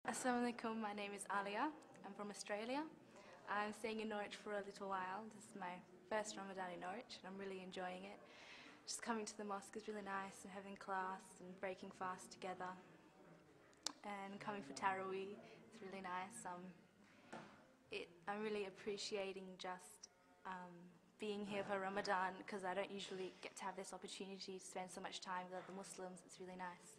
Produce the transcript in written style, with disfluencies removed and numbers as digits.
Assalamualaikum, my name is Alia. I'm from Australia. I'm staying in Norwich for a little while. This is my first Ramadan in Norwich and I'm really enjoying it. Just coming to the mosque is really nice and having class and breaking fast together. And coming for Taraweeh is really nice. I'm really appreciating just being here for Ramadan because I don't usually get to have this opportunity to spend so much time with other Muslims. It's really nice.